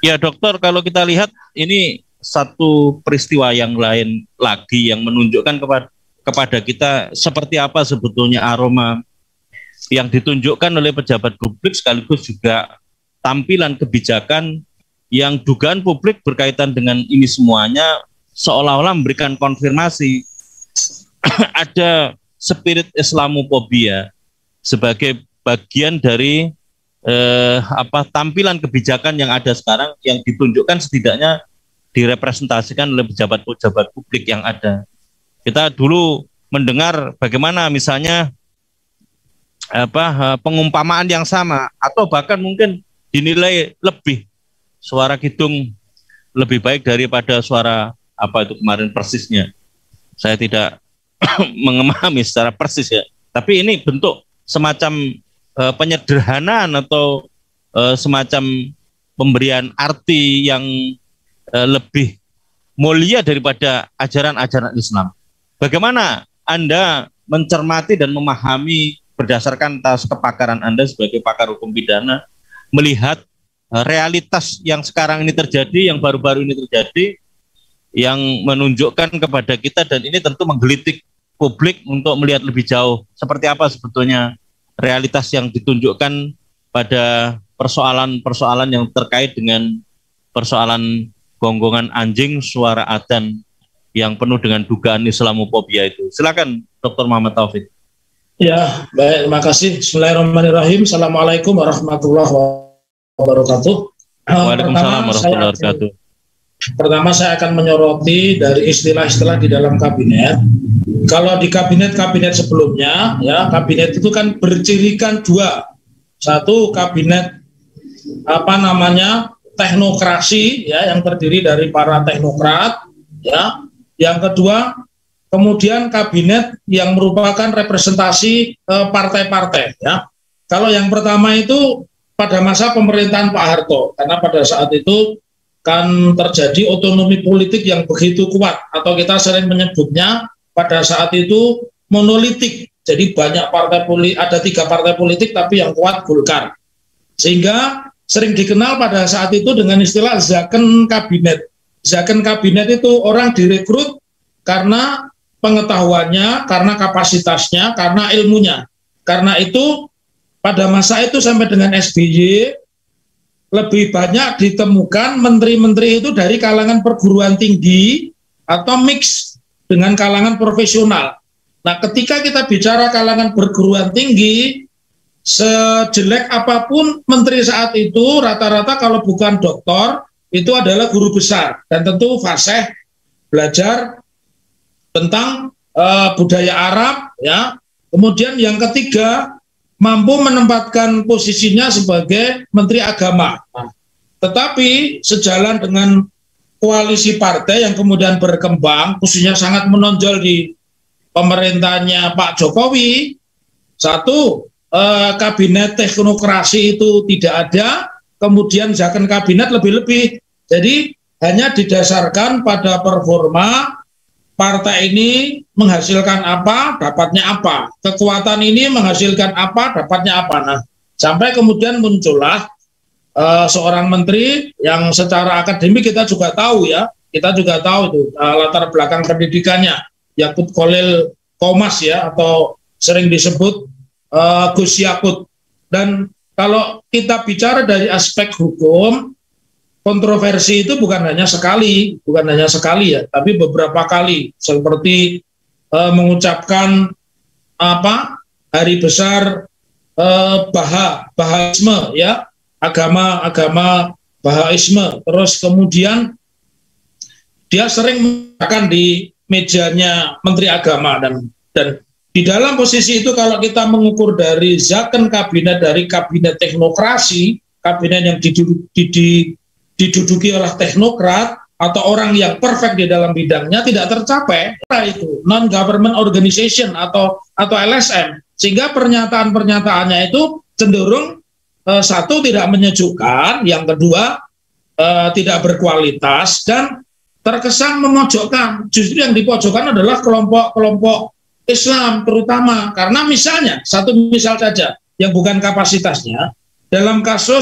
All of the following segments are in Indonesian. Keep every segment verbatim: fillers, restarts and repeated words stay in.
Ya dokter, kalau kita lihat ini satu peristiwa yang lain lagi yang menunjukkan kepada kepada kita seperti apa sebetulnya aroma yang ditunjukkan oleh pejabat publik sekaligus juga tampilan kebijakan yang dugaan publik berkaitan dengan ini semuanya seolah-olah memberikan konfirmasi ada spirit Islamophobia sebagai bagian dari eh, apa tampilan kebijakan yang ada sekarang yang ditunjukkan setidaknya direpresentasikan oleh pejabat-pejabat publik yang ada. Kita dulu mendengar bagaimana misalnya apa pengumpamaan yang sama atau bahkan mungkin dinilai lebih suara kidung lebih baik daripada suara apa itu kemarin persisnya. Saya tidak mengemahami secara persis ya. Tapi ini bentuk semacam uh, penyederhanaan atau uh, semacam pemberian arti yang uh, lebih mulia daripada ajaran-ajaran Islam. Bagaimana Anda mencermati dan memahami berdasarkan atas kepakaran Anda sebagai pakar hukum pidana melihat uh, realitas yang sekarang ini terjadi, yang baru-baru ini terjadi, yang menunjukkan kepada kita dan ini tentu menggelitik publik untuk melihat lebih jauh seperti apa sebetulnya realitas yang ditunjukkan pada persoalan-persoalan yang terkait dengan persoalan gonggongan anjing, suara adzan yang penuh dengan dugaan Islamophobia itu. Silakan Doktor Muhammad Taufik. Ya, baik, terima kasih. Bismillahirrahmanirrahim. Assalamualaikum warahmatullahi wabarakatuh. Waalaikumsalam warahmatullahi wabarakatuh. Pertama saya akan menyoroti dari istilah-istilah di dalam kabinet. Kalau di kabinet-kabinet sebelumnya, ya kabinet itu kan bercirikan dua. Satu kabinet apa namanya teknokrasi, ya yang terdiri dari para teknokrat, ya. Yang kedua, kemudian kabinet yang merupakan representasi eh, partai-partai, ya. Kalau yang pertama itu pada masa pemerintahan Pak Harto, karena pada saat itu kan terjadi otonomi politik yang begitu kuat atau kita sering menyebutnya pada saat itu monolitik. Jadi banyak partai politik, ada tiga partai politik tapi yang kuat Golkar. Sehingga sering dikenal pada saat itu dengan istilah zaken kabinet. Zaken kabinet itu orang direkrut karena pengetahuannya, karena kapasitasnya, karena ilmunya. Karena itu pada masa itu sampai dengan S B Y lebih banyak ditemukan menteri-menteri itu dari kalangan perguruan tinggi atau mix dengan kalangan profesional. Nah, ketika kita bicara kalangan perguruan tinggi, sejelek apapun menteri saat itu, rata-rata kalau bukan doktor, itu adalah guru besar. Dan tentu fasih belajar tentang uh, budaya Arab, ya. Kemudian yang ketiga, mampu menempatkan posisinya sebagai Menteri Agama. Nah, tetapi sejalan dengan koalisi partai yang kemudian berkembang, khususnya sangat menonjol di pemerintahnya Pak Jokowi, satu, eh, kabinet teknokrasi itu tidak ada, kemudian zaken kabinet lebih-lebih. Jadi hanya didasarkan pada performa, partai ini menghasilkan apa, dapatnya apa. Kekuatan ini menghasilkan apa, dapatnya apa. Nah, sampai kemudian muncullah uh, seorang menteri yang secara akademik kita juga tahu ya, kita juga tahu itu uh, latar belakang pendidikannya, Yakut Khalil Qomas ya, atau sering disebut uh, Gus Yakut. Dan kalau kita bicara dari aspek hukum, kontroversi itu bukan hanya sekali, bukan hanya sekali ya, tapi beberapa kali, seperti uh, mengucapkan apa hari besar uh, Baha, Bahaisme ya, agama-agama Bahaisme. Terus kemudian dia sering mengatakan di mejanya Menteri Agama dan dan di dalam posisi itu kalau kita mengukur dari zaken kabinet, dari kabinet teknokrasi, kabinet yang diduduki di, diduduki oleh teknokrat atau orang yang perfect di dalam bidangnya tidak tercapai, itu non government organization atau atau L S M, sehingga pernyataan-pernyataannya itu cenderung eh, satu tidak menyejukkan, yang kedua eh, tidak berkualitas dan terkesan memojokkan. Justru yang dipojokkan adalah kelompok-kelompok Islam terutama, karena misalnya satu misal saja yang bukan kapasitasnya dalam kasus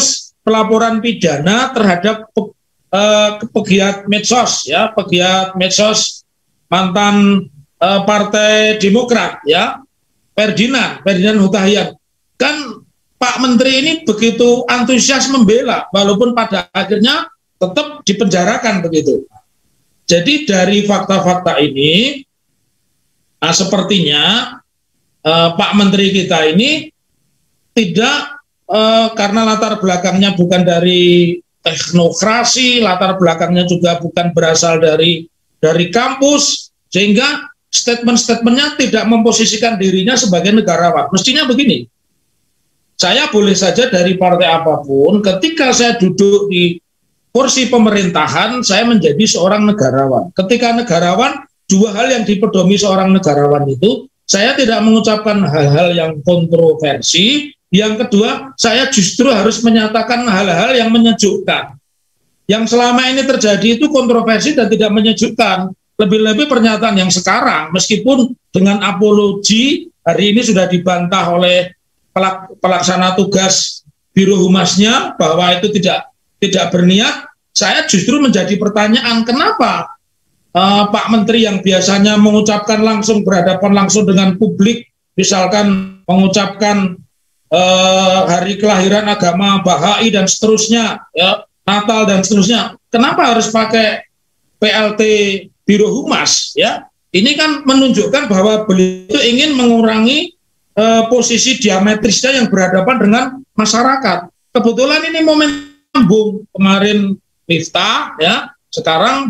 pelaporan pidana terhadap pe, uh, pegiat medsos, ya, pegiat medsos mantan uh, Partai Demokrat, ya, Ferdinand, Ferdinand Hutahian. Kan Pak Menteri ini begitu antusias membela, walaupun pada akhirnya tetap dipenjarakan begitu. Jadi dari fakta-fakta ini, nah, sepertinya uh, Pak Menteri kita ini tidak, uh, karena latar belakangnya bukan dari teknokrasi, latar belakangnya juga bukan berasal dari dari kampus, sehingga statement-statementnya tidak memposisikan dirinya sebagai negarawan. Mestinya begini, saya boleh saja dari partai apapun, ketika saya duduk di kursi pemerintahan, saya menjadi seorang negarawan. Ketika negarawan, dua hal yang dipedomi seorang negarawan itu, saya tidak mengucapkan hal-hal yang kontroversi. Yang kedua, saya justru harus menyatakan hal-hal yang menyejukkan. Yang selama ini terjadi itu kontroversi dan tidak menyejukkan. Lebih-lebih pernyataan yang sekarang, meskipun dengan apologi, hari ini sudah dibantah oleh pelaksana tugas Biro Humasnya bahwa itu tidak tidak berniat. Saya justru menjadi pertanyaan, kenapa uh, Pak Menteri yang biasanya mengucapkan langsung, berhadapan langsung dengan publik, misalkan mengucapkan uh, hari kelahiran agama Bahai dan seterusnya, ya, Natal dan seterusnya, kenapa harus pakai P L T Biro Humas? Ya, ini kan menunjukkan bahwa beliau itu ingin mengurangi Uh, posisi diametrisnya yang berhadapan dengan masyarakat. Kebetulan ini momen sambung, kemarin Miftah, ya, sekarang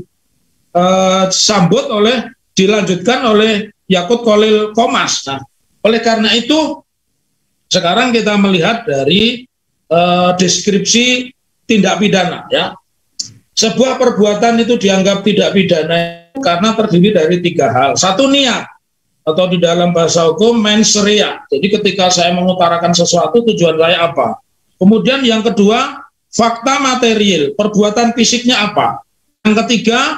disambut uh, oleh, dilanjutkan oleh Yakut Khalil Qomas. Nah, oleh karena itu sekarang kita melihat dari uh, deskripsi tindak pidana, ya. Sebuah perbuatan itu dianggap tidak pidana karena terdiri dari tiga hal. Satu, niat, atau di dalam bahasa hukum mens rea. Jadi ketika saya mengutarakan sesuatu, tujuan saya apa. Kemudian yang kedua, fakta material, perbuatan fisiknya apa. Yang ketiga,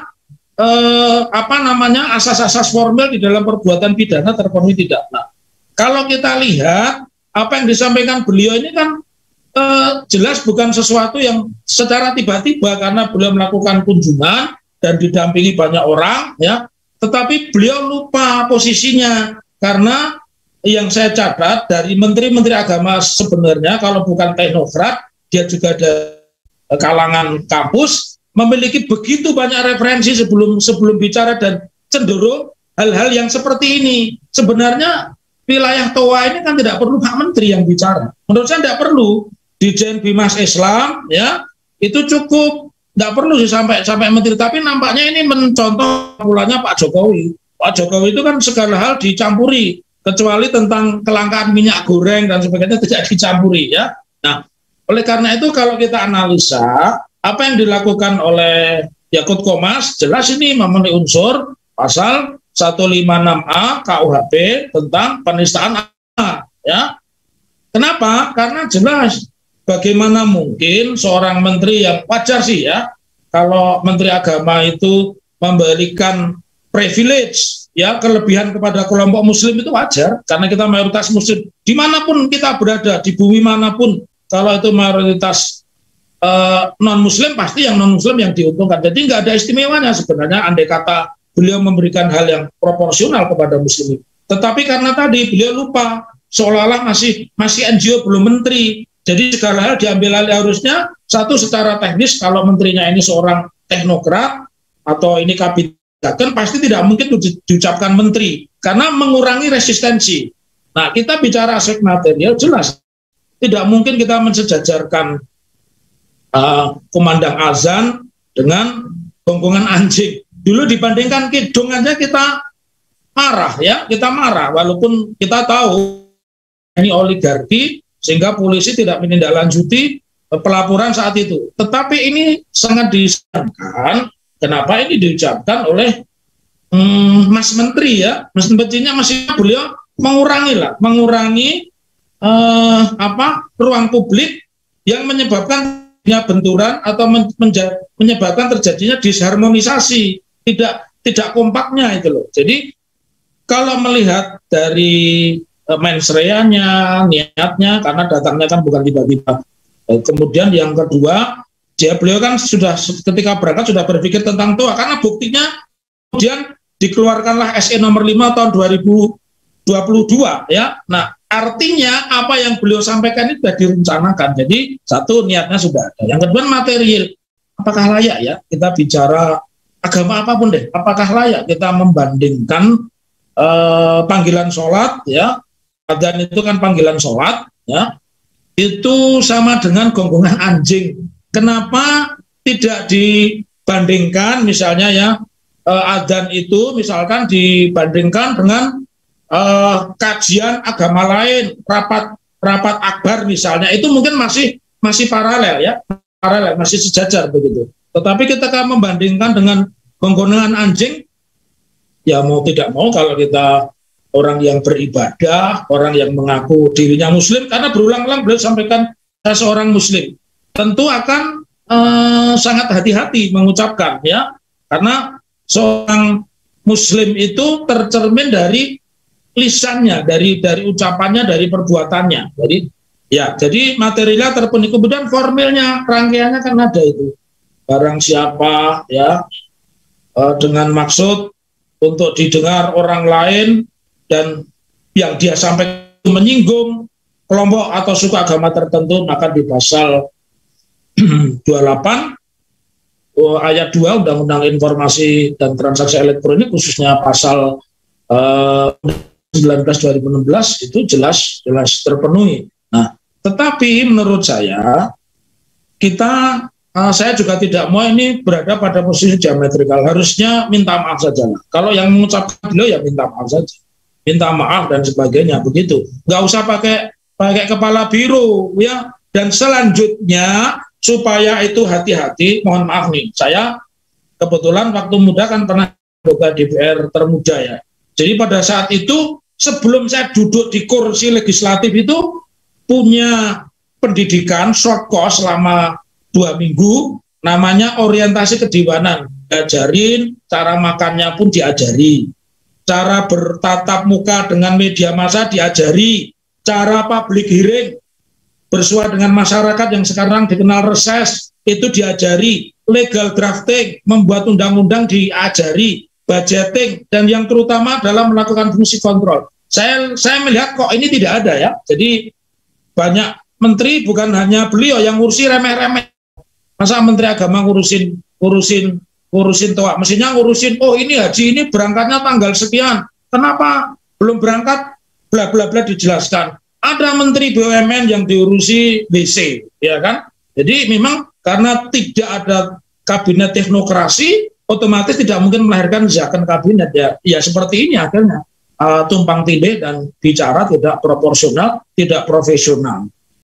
eh, apa namanya, asas-asas formil di dalam perbuatan pidana terpenuhi tidak. Nah, kalau kita lihat apa yang disampaikan beliau ini kan eh, jelas bukan sesuatu yang secara tiba-tiba, karena beliau melakukan kunjungan dan didampingi banyak orang, ya. Tetapi beliau lupa posisinya, karena yang saya catat dari menteri-menteri agama sebenarnya kalau bukan teknokrat, dia juga ada kalangan kampus, memiliki begitu banyak referensi sebelum sebelum bicara dan cenderung hal-hal yang seperti ini. Sebenarnya wilayah T O A ini kan tidak perlu Pak Menteri yang bicara. Menurut saya tidak perlu. Dirjen Bimas Islam, ya, itu cukup. Tidak perlu sih sampai sampai menteri, tapi nampaknya ini mencontoh pulanya Pak Jokowi. Pak Jokowi itu kan segala hal dicampuri, kecuali tentang kelangkaan minyak goreng dan sebagainya tidak dicampuri, ya. Nah, oleh karena itu kalau kita analisa apa yang dilakukan oleh Yakut Qomas, jelas ini memenuhi unsur pasal seratus lima puluh enam A K U H P tentang penistaan agama, ya. Kenapa? Karena jelas. Bagaimana mungkin seorang menteri yang wajar sih, ya, kalau menteri agama itu memberikan privilege, ya, kelebihan kepada kelompok muslim itu wajar, karena kita mayoritas muslim dimanapun kita berada, di bumi manapun, kalau itu mayoritas uh, non muslim, pasti yang non muslim yang diuntungkan. Jadi nggak ada istimewanya sebenarnya andai kata beliau memberikan hal yang proporsional kepada muslim. Tetapi karena tadi beliau lupa, seolah-olah masih masih N G O belum menteri. Jadi segala hal diambil alih. Harusnya satu, secara teknis kalau menterinya ini seorang teknokrat atau ini kabinet, kan pasti tidak mungkin di, diucapkan menteri karena mengurangi resistensi. Nah, kita bicara aspek material, jelas tidak mungkin kita mensejajarkan uh, kumandang azan dengan gonggongan anjing. Dulu dibandingkan kidung aja kita marah, ya, kita marah walaupun kita tahu ini oligarki, sehingga polisi tidak menindaklanjuti pelaporan saat itu. Tetapi ini sangat disayangkan, kenapa ini diucapkan oleh hmm, Mas Menteri, ya. Mas Menterinya masih beliau mengurangi lah, mengurangi eh, apa ruang publik yang menyebabkan benturan atau men menyebabkan terjadinya disharmonisasi, tidak tidak kompaknya itu loh. Jadi kalau melihat dari mens rea-nya, niatnya, karena datangnya kan bukan tiba-tiba Kemudian yang kedua, dia beliau kan sudah ketika berangkat sudah berpikir tentang Toa, karena buktinya kemudian dikeluarkanlah S E nomor lima tahun dua ribu dua puluh dua ya. Nah, artinya apa yang beliau sampaikan itu sudah direncanakan. Jadi satu, niatnya sudah ada. Yang kedua, material. Apakah layak ya kita bicara agama apapun deh, apakah layak kita membandingkan eh, panggilan sholat ya, adzan itu kan panggilan sholat ya, itu sama dengan gonggongan anjing. Kenapa tidak dibandingkan misalnya ya, eh, adzan itu misalkan dibandingkan dengan eh, kajian agama lain, rapat rapat akbar misalnya, itu mungkin masih masih paralel ya, paralel, masih sejajar begitu. Tetapi ketika membandingkan dengan gonggongan anjing, ya mau tidak mau kalau kita orang yang beribadah, orang yang mengaku dirinya muslim, karena berulang-ulang beliau sampaikan saya seorang muslim, tentu akan eh, sangat hati-hati mengucapkan ya, karena seorang muslim itu tercermin dari lisannya, dari dari ucapannya, dari perbuatannya. Jadi ya, jadi materialnya terpenuhi. Kemudian formilnya, rangkaiannya kan ada itu. Barang siapa ya eh, dengan maksud untuk didengar orang lain dan yang dia sampaikan menyinggung kelompok atau suku agama tertentu, maka di pasal dua puluh delapan oh, ayat dua Undang-Undang Informasi dan Transaksi Elektronik, khususnya pasal eh, sembilan belas dua ribu enam belas itu jelas jelas terpenuhi. Nah, tetapi menurut saya kita uh, saya juga tidak mau ini berada pada posisi diametrikal. Harusnya minta maaf saja. Nah, kalau yang mengucapkan beliau ya minta maaf saja, minta maaf dan sebagainya begitu. Nggak usah pakai pakai kepala biru ya. Dan selanjutnya supaya itu hati-hati, mohon maaf nih, saya kebetulan waktu muda kan pernah anggota D P R termuda ya. Jadi pada saat itu sebelum saya duduk di kursi legislatif itu punya pendidikan short course selama dua minggu, namanya orientasi kedewanan. Diajarin, cara makannya pun diajari, cara bertatap muka dengan media massa diajari, cara public hearing, bersua dengan masyarakat yang sekarang dikenal reses, itu diajari, legal drafting, membuat undang-undang diajari, budgeting, dan yang terutama dalam melakukan fungsi kontrol. Saya saya melihat kok ini tidak ada ya. Jadi banyak menteri, bukan hanya beliau yang ngurusi remeh-remeh. Masa menteri agama ngurusin ngurusin ngurusin toa, mestinya ngurusin oh ini haji ini berangkatnya tanggal sekian, kenapa belum berangkat, bla bla bla dijelaskan. Ada menteri B U M N yang diurusi W C, ya kan? Jadi memang karena tidak ada kabinet teknokrasi, otomatis tidak mungkin melahirkan zakon kabinet ya. Ya seperti ini akhirnya uh, tumpang tindih dan bicara tidak proporsional, tidak profesional.